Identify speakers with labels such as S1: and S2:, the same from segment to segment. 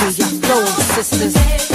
S1: hear your flow, sisters.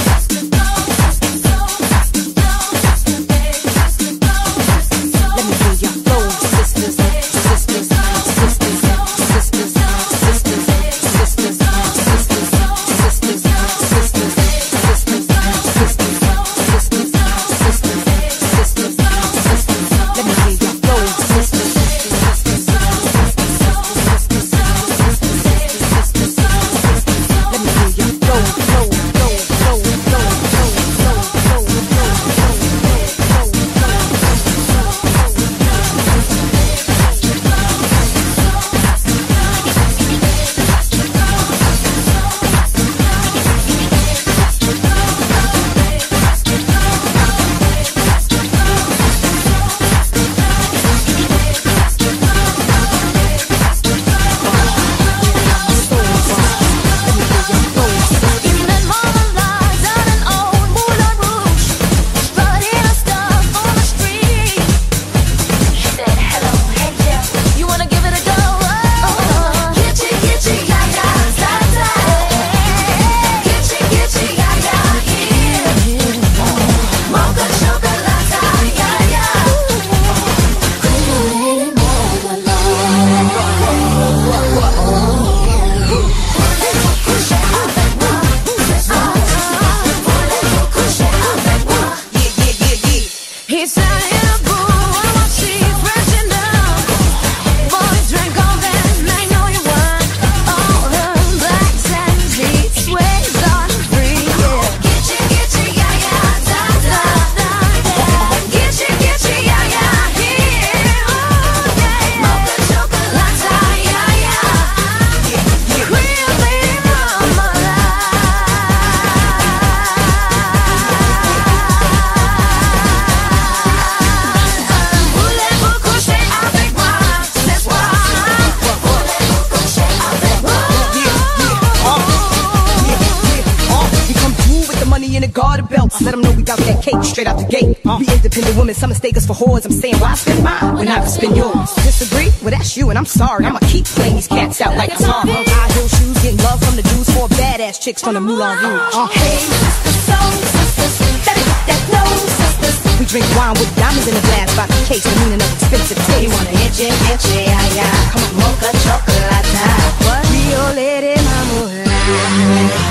S2: Let them know we got that cake straight out the gate. Be independent women, some mistake us for whores. I'm saying, why spend mine when I can spend yours? Disagree? Well, that's you, and I'm sorry. I'ma keep playing these cats out like guitar. High heel shoes, getting love from the dudes, 4 badass chicks from the Moulin Rouge.
S1: Hey, sisters, soul sisters, gotta get that glow, sisters.
S2: We drink wine with diamonds in the glass by the case, the meaning of expensive taste.
S1: You wanna itchy, itchy, ay, ay. Come on, mocha chocolate.
S2: What? Rio Lady Marmalade.